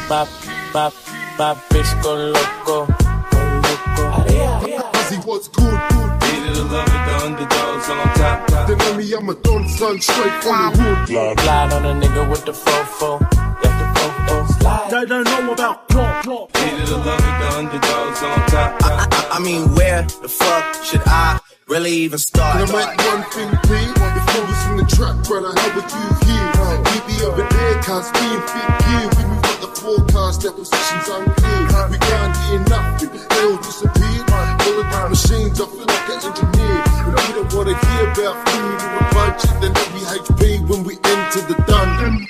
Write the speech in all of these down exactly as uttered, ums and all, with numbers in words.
pop, pop, pop, bitch go loco, go loco. Ozzy, what's good, good? Needed a love with the underdogs on top, top. They know me, I'm a don son, straight from the hood. Glide, glide on a nigga with the fofo, yeah the fofo. Slide. They don't know about plot, plot. Needed a love with the underdogs on top, top. I, I, I mean, where the fuck should I really even start? Can I make one thing clear? If you was in the trap, brother, how would you hear? We be over there, cause we in fit gear. We move up the forecast, their positions unclear. We can't hear nothing, they all disappear. All of these machines, I feel like an engineer. And we don't wanna hear about food or a budget. Then we H P when we enter the dungeon.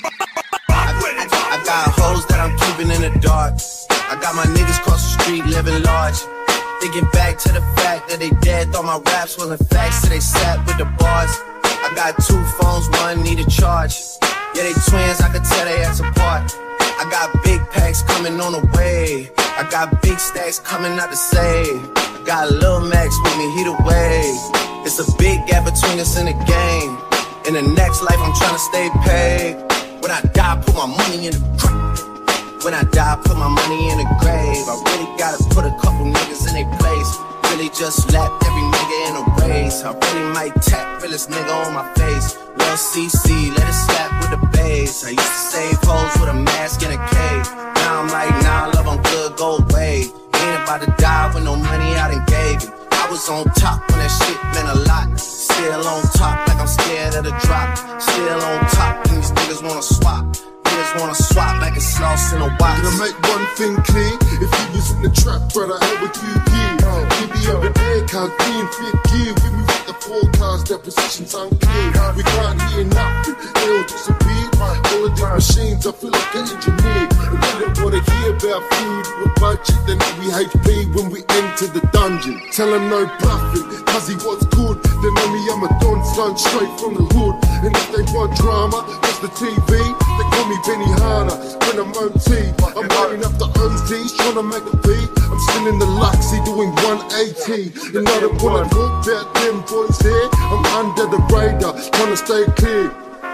I, I, I got hoes that I'm keeping in the dark. I got my niggas cross the street living large. Thinking back to the fact that they dead, thought my raps wasn't facts, so they sat with the bars. I got two phones, one need a charge. Yeah, they twins, I could tell they ass apart. I got big packs coming on the way. I got big stacks coming out to save. I got Lil Max with me, he the wave. It's a big gap between us in the game. In the next life, I'm trying to stay paid. When I die, put my money in the grave. When I die, put my money in the grave. I really gotta put a couple niggas in their place. Really just lapped every nigga in a race. I really might tap realest nigga on my face. Lil C C, let it slap with the bass. I used to save hoes with a mask in a cave. Now I'm like, nah, love, I'm good, go away. Ain't about to die with no money I done gave it. I was on top when that shit meant a lot. Still on top like I'm scared of the drop. Still on top and these niggas wanna swap. Niggas wanna swap like it's lost in a watch. Can I make one thing clear? If you was in the trap, brother, how would you hear? We be over there, cause we in fit gear. We move up the forecast, their positions unclear. We can't hear nothing, they all disappear. All of these machines, I feel like an engineer. And we don't wanna hear about food or a budget. Then we H P when we enter the dungeon. Tell them no bluffing, cause he was good. They know me, I'm a don son, straight from the hood. And if they want drama, watch the T V. They call me Benny Hanna when I'm O T. I'm lining up the O Ts, trying to make a beat. I'm still in the Luxy doing one eighty. And I don't wanna talk about them boys here. I'm under the radar, trying to stay clear.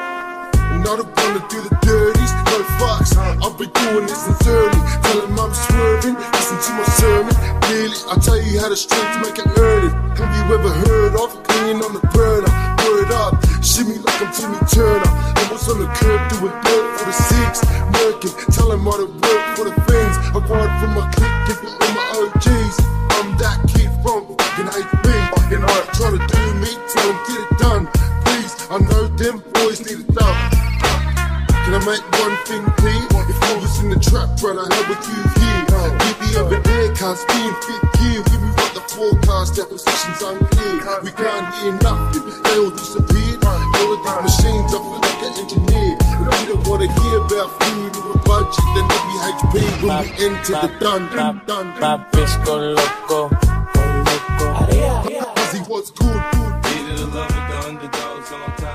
And I don't wanna do the dirties, no fucks. I've been doing this since early. Tell them I'm swerving, listen to my sermon. Really, I tell you how the streets make it early. Have you ever heard of cleaning on the burner? Word up, shimmy like I'm Timmy Turner. I was on the curb doing dirt for the six. Merkin, tell them how to work for the things. I ride from my clique, give it all my O Gs. I'm that kid from fucking H B. And I try to do me, tell them get it done. Please, I know them boys need it done. Can I make one thing clear? If I was in the trap, brother, how would you hear? We be over there, cause we in fit gear. We move up the forecast, their positions unclear. We can't hear nothing, they all disappeared. All of these machines, I feel like an engineer. And we don't wanna hear about food or a budget. Then we H P when we enter the dungeon. Pop, bitch go loco, go loco. Ozzy, what's good, good? Needed a love with the underdogs on top.